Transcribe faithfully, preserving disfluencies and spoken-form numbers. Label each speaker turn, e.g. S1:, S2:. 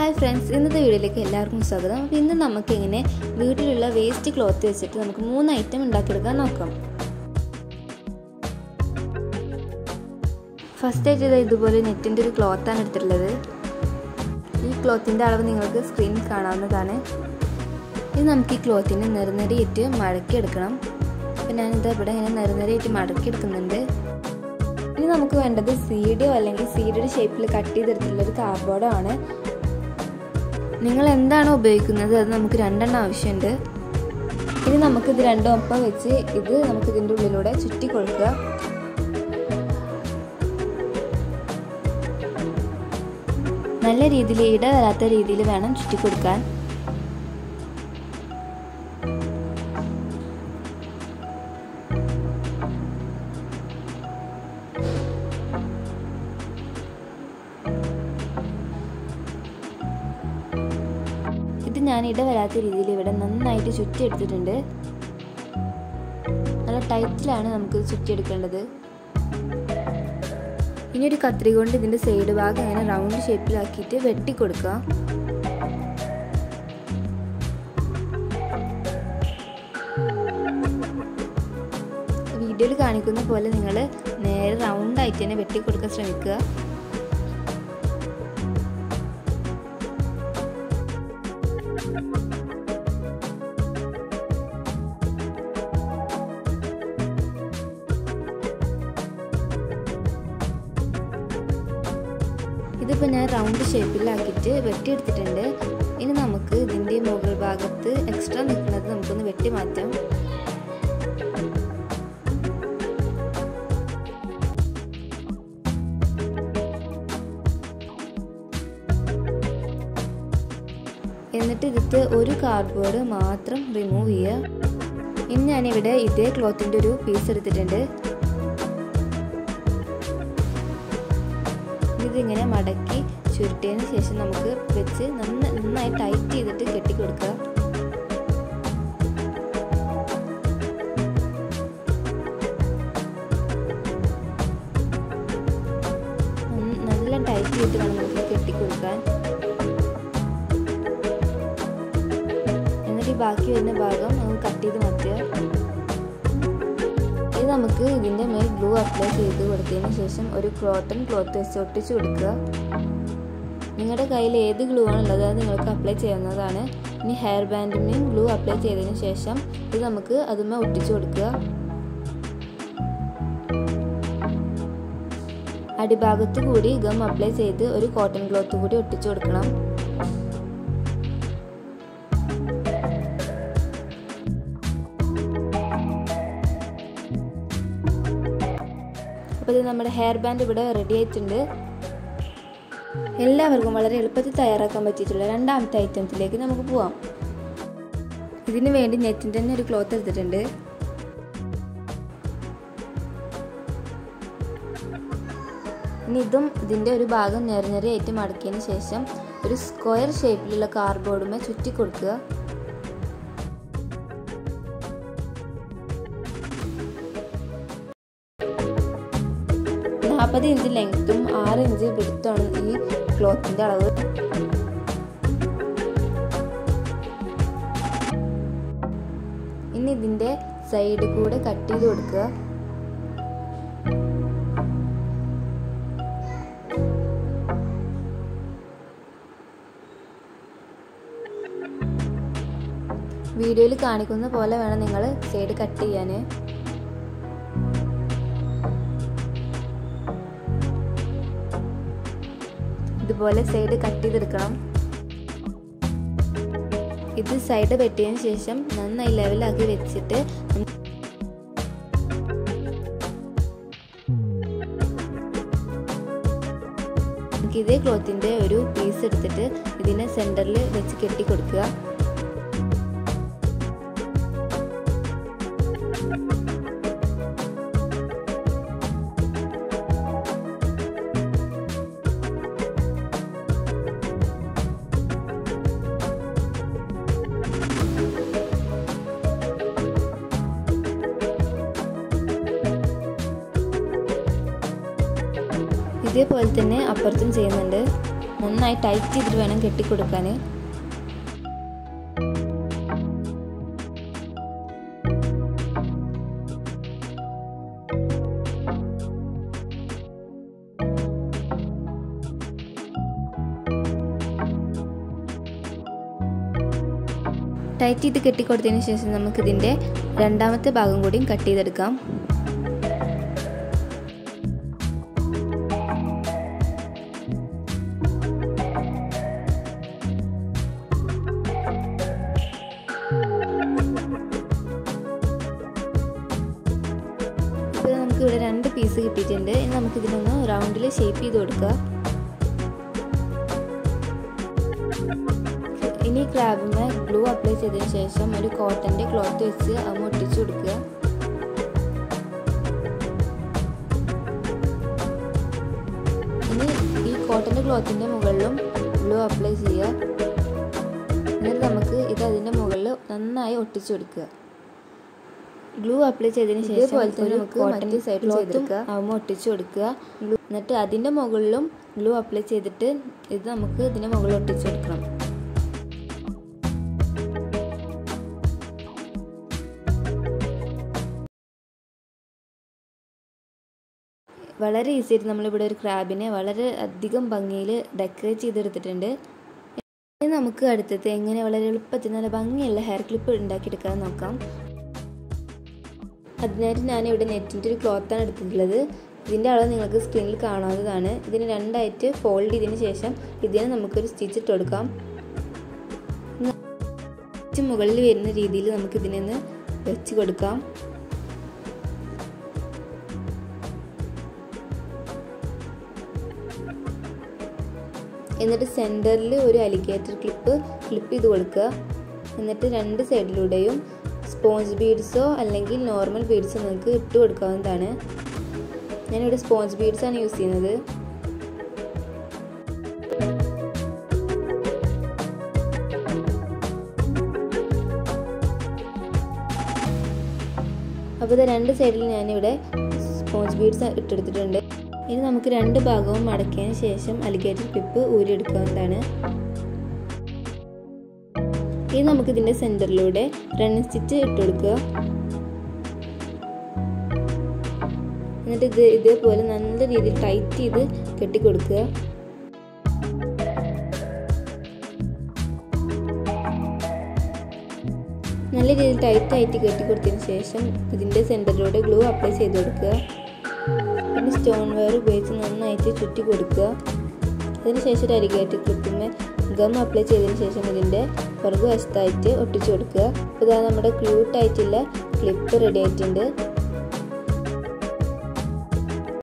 S1: Hi friends, ഇന്നത്തെ വീഡിയോയിലേക്ക് എല്ലാവർക്കും സ്വാഗതം. അപ്പോൾ ഇന്ന് നമുക്ക് എങ്ങനെ വീട്ടിലുള്ള വേസ്റ്റ് ക്ലോത്ത് വെച്ചിട്ട് നമുക്ക് മൂന്ന് ഐറ്റം ഉണ്ടാക്കിയെടുക്കാൻ നോക്കാം. ഫസ്റ്റ് ആയിട്ട് ഇത് ഇതുപോലെ നെറ്റിൻ്റെ ഒരു ക്ലോത്താണ് എടുത്തിട്ടുള്ളത്. ഈ ക്ലോത്തിൻ്റെ അളവ് നിങ്ങൾക്ക് സ്ക്രീനിൽ കാണാവുന്നതാണ്. ഇത് നമുക്ക് ഈ ക്ലോത്തിനെ നിറനിരയിട്ട് മടക്കിയെടുക്കണം. അപ്പോൾ ഞാനിത് ഇവിടെ ഇങ്ങനെ നിറനിരയിട്ട് മടക്കിയെടുക്കുന്നുണ്ട്. ഇനി നമുക്ക് വേണ്ടത് സീഡിയോ അല്ലെങ്കിൽ സീഡിയുടെ ഷേപ്പിൽ കട്ട് ചെയ്തെടുത്തിട്ടുള്ളൊരു കാർഡ്ബോർഡോ ആണ്. നിങ്ങൾ എന്താണോ ഉപയോഗിക്കുന്നത് അത് നമുക്ക് രണ്ടെണ്ണം ആവശ്യമുണ്ട്. ഇനി നമുക്കിത് രണ്ടും ഒപ്പം വെച്ച് ഇത് നമുക്ക് ഇതിൻ്റെ ഉള്ളിലൂടെ ചുറ്റി കൊടുക്കുക. നല്ല രീതിയിൽ ഇട വരാത്ത രീതിയിൽ വേണം ചുറ്റി കൊടുക്കാൻ. ഇത് ഞാൻ ഇട വരാത്ത രീതിയിൽ ഇവിടെ നന്നായിട്ട് ചുറ്റിയെടുത്തിട്ടുണ്ട്. നല്ല ടൈറ്റിലാണ് നമുക്ക് ചുറ്റിയെടുക്കേണ്ടത്. ഇനി ഒരു കത്രി കൊണ്ട് ഇതിൻ്റെ സൈഡ് ഭാഗം അങ്ങനെ റൗണ്ട് ഷേപ്പിലാക്കിയിട്ട് വെട്ടിക്കൊടുക്കുക. വീഡിയോയിൽ കാണിക്കുന്ന പോലെ നിങ്ങൾ നേരെ റൗണ്ടായിട്ട് തന്നെ വെട്ടിക്കൊടുക്കാൻ ശ്രമിക്കുക. ഇതിപ്പോൾ ഞാൻ റൗണ്ട് ഷേപ്പിലാക്കിയിട്ട് വെട്ടിയെടുത്തിട്ടുണ്ട്. ഇനി നമുക്ക് ഇതിൻ്റെ മുകൾ ഭാഗത്ത് എക്സ്ട്രാ നിൽക്കുന്നത് നമുക്കൊന്ന് വെട്ടി മാറ്റാം. എന്നിട്ട് ഇതിട്ട് ഒരു കാർഡ്ബോർഡ് മാത്രം റിമൂവ് ചെയ്യുക. ഇനി ഞാനിവിടെ ഇതേ ക്ലോത്തിൻ്റെ ഒരു പീസ് എടുത്തിട്ടുണ്ട്. ഇതിങ്ങനെ മടക്കി ചുരുട്ടിയതിന് ശേഷം നമുക്ക് വെച്ച് നന്നായി ടൈറ്റ് ചെയ്തിട്ട് കെട്ടിക്കൊടുക്കുക. നല്ല ടൈറ്റ് ചെയ്തിട്ട് വേണം നമുക്ക് കെട്ടിക്കൊടുക്കാൻ. എന്നിട്ട് ഈ ബാക്കി വരുന്ന ഭാഗം നമുക്ക് കട്ട് ചെയ്ത് മാറ്റുക. ഇത് നമുക്ക് ഇതിൻ്റെ മേൽ ഗ്ലൂ അപ്ലൈ ചെയ്ത് കൊടുത്തതിന് ശേഷം ഒരു കോട്ടൺ ക്ലോത്ത് വെച്ച് ഒട്ടിച്ച് കൊടുക്കുക. നിങ്ങളുടെ കയ്യിൽ ഏത് ഗ്ലൂ ആണുള്ളത് അത് നിങ്ങൾക്ക് അപ്ലൈ ചെയ്യാവുന്നതാണ്. ഇനി ഹെയർ ബാൻഡിന് ഗ്ലൂ അപ്ലൈ ചെയ്തതിന് ശേഷം ഇത് നമുക്ക് അതുമേ ഒട്ടിച്ചു കൊടുക്കുക. അടിഭാഗത്ത് കൂടി ഗം അപ്ലൈ ചെയ്ത് ഒരു കോട്ടൺ ക്ലോത്ത് കൂടി ഒട്ടിച്ചു കൊടുക്കണം. അപ്പോൾ ഇത് നമ്മുടെ ഹെയർ ബാൻഡ് ഇവിടെ റെഡി ആയിട്ടുണ്ട്. എല്ലാവർക്കും വളരെ എളുപ്പത്തിൽ തയ്യാറാക്കാൻ പറ്റിയിട്ടുള്ള രണ്ടാമത്തെ ഐറ്റത്തിലേക്ക് നമുക്ക് പോവാം. ഇതിനു വേണ്ടി നെറ്റിൻ്റെ തന്നെ ഒരു ക്ലോത്ത് എടുത്തിട്ടുണ്ട്. ഇനി ഇതും ഇതിൻ്റെ ഒരു ഭാഗം നിറനിരയായിട്ട് മടക്കിയതിന് ശേഷം ഒരു സ്ക്വയർ ഷേപ്പിലുള്ള കാർഡ്ബോർഡുമേ ചുറ്റി കൊടുക്കുക. നാൽപ്പത് ഇഞ്ച് ലെങ്ത്തും ആറ് ഇഞ്ച് വിഡ്ത്തുമാണ് ഈ ക്ലോത്തിൻ്റെ അളവ്. ഇനി ഇതിൻ്റെ സൈഡ് കൂടെ കട്ട് ചെയ്ത് കൊടുക്കുക. വീഡിയോയിൽ കാണിക്കുന്ന പോലെ വേണം നിങ്ങൾ സൈഡ് കട്ട് ചെയ്യാൻ. ഇതുപോലെ സൈഡ് കട്ട് ചെയ്തെടുക്കണം. ഇത് സൈഡ് വെട്ടിയതിന് ശേഷം നന്നായി ലെവലാക്കി വെച്ചിട്ട് നമുക്ക് ഇതേ ക്ലോത്തിൻ്റെ ഒരു പീസ് എടുത്തിട്ട് ഇതിനെ സെൻറ്ററിൽ വെച്ച് കെട്ടി കൊടുക്കുക. ഇതേപോലെ തന്നെ അപ്പുറത്തും ചെയ്യുന്നുണ്ട്. നന്നായി ടൈറ്റ് ചെയ്തിട്ട് വേണം കെട്ടിക്കൊടുക്കാൻ. ടൈറ്റ് ചെയ്ത് കെട്ടിക്കൊടുത്തതിന് ശേഷം നമുക്കിതിൻ്റെ രണ്ടാമത്തെ ഭാഗം കൂടിയും കട്ട് ചെയ്തെടുക്കാം. ഇപ്പോൾ നമുക്കിവിടെ രണ്ട് പീസ് കിട്ടിയിട്ടുണ്ട്. ഇനി നമുക്കിതിനൊന്ന് റൗണ്ടിൽ ഷേപ്പ് ചെയ്ത് കൊടുക്കുക. ഇനി ക്രാബിന് ഗ്ലൂ അപ്ലൈ ചെയ്തതിന് ശേഷം ഒരു കോട്ടൻ്റെ ക്ലോത്ത് വെച്ച് അത് ഒട്ടിച്ചു കൊടുക്കുക. ഇനി ഈ കോട്ടൻ്റെ ക്ലോത്തിൻ്റെ മുകളിലും ഗ്ലൂ അപ്ലൈ ചെയ്യുക. എന്നിട്ട് നമുക്ക് ഇത് അതിൻ്റെ മുകളിൽ നന്നായി ഒട്ടിച്ചു കൊടുക്കുക. ഗ്ലൂ അപ്ലൈ ചെയ്തതിന് ശേഷം ഇതുപോലെ തന്നെ നമുക്ക് കോട്ടൻ്റെ സൈഡിൽ ചെയ്തെടുക്കുക. ആകുമ്പോൾ ഒട്ടിച്ചു കൊടുക്കുക. എന്നിട്ട് അതിൻ്റെ മുകളിലും ഗ്ലൂ അപ്ലൈ ചെയ്തിട്ട് ഇത് നമുക്ക് ഇതിൻ്റെ മുകളിൽ ഒട്ടിച്ചു കൊടുക്കണം. വളരെ ഈസി ആയിട്ട് നമ്മളിവിടെ ഒരു ക്രാബിനെ വളരെ അധികം ഭംഗിയിൽ ഡെക്കറേറ്റ് ചെയ്തെടുത്തിട്ടുണ്ട്. ഇനി നമുക്ക് അടുത്തത് എങ്ങനെ വളരെ എളുപ്പത്തിൽ നല്ല ഭംഗിയുള്ള ഹെയർ ക്ലിപ്പ് ഉണ്ടാക്കിയെടുക്കാൻ നോക്കാം. അതിനായിട്ട് ഞാനിവിടെ നെറ്റിൻ്റെ ഒരു ക്ലോത്താണ് എടുത്തിട്ടുള്ളത്. ഇതിൻ്റെ അളവ് നിങ്ങൾക്ക് സ്ക്രീനിൽ കാണാവുന്നതാണ്. ഇതിന് രണ്ടായിട്ട് ഫോൾഡ് ചെയ്തതിന് ശേഷം ഇതിന് നമുക്കൊരു സ്റ്റിച്ച് ഇട്ട് കൊടുക്കാം. മുകളിൽ വരുന്ന രീതിയിൽ നമുക്കിതിനൊന്ന് വെച്ച് കൊടുക്കാം. എന്നിട്ട് സെൻറ്ററിൽ ഒരു അലിഗേറ്റർ ക്ലിപ്പ് ക്ലിപ്പ് ചെയ്ത് കൊടുക്കുക. എന്നിട്ട് രണ്ട് സൈഡിലൂടെയും സ്പോഞ്ച് ബീഡ്സോ അല്ലെങ്കിൽ നോർമൽ ബീഡ്സോ നിങ്ങൾക്ക് ഇട്ട് കൊടുക്കാവുന്നതാണ്. ഞാനിവിടെ സ്പോഞ്ച് ബീഡ്സാണ് യൂസ് ചെയ്യുന്നത്. അപ്പോൾ ഇത് രണ്ട് സൈഡിൽ ഞാനിവിടെ സ്പോഞ്ച് ബീഡ്സ് ഇട്ടെടുത്തിട്ടുണ്ട്. ഇനി നമുക്ക് രണ്ട് ഭാഗവും മടക്കിയതിന് ശേഷം അലിഗേറ്റർ ക്ലിപ്പ് ഊരിയെടുക്കാവുന്നതാണ്. ഇനി നമുക്കിതിൻ്റെ സെൻറ്ററിലൂടെ റണ്ണിങ് സ്റ്റിച്ച് ഇട്ട് കൊടുക്കുക. എന്നിട്ട് ഇത് ഇതേപോലെ നല്ല രീതിയിൽ ടൈറ്റ് ചെയ്ത് കെട്ടിക്കൊടുക്കുക. നല്ല രീതിയിൽ ടൈറ്റായിട്ട് കെട്ടിക്കൊടുത്തതിന് ശേഷം ഇതിൻ്റെ സെൻറ്ററിലൂടെ ഗ്ലൂ അപ്ലൈ ചെയ്ത് കൊടുക്കുക. പിന്നെ സ്റ്റോൺ വെയർ ഉപയോഗിച്ച് നന്നായിട്ട് ചുറ്റി കൊടുക്കുക. അതിനുശേഷം ഒരു അലിഗേറ്റർ ക്ലിപ്പിന്മേൽ ഗം അപ്ലൈ ചെയ്തതിന് ശേഷം ഇതിൻ്റെ പുറകു വശത്തായിട്ട് ഒട്ടിച്ചു കൊടുക്കുക. അപ്പോൾ ഇതാ നമ്മുടെ ക്യൂട്ടായിട്ടുള്ള ക്ലിപ്പ് റെഡി ആയിട്ടുണ്ട്.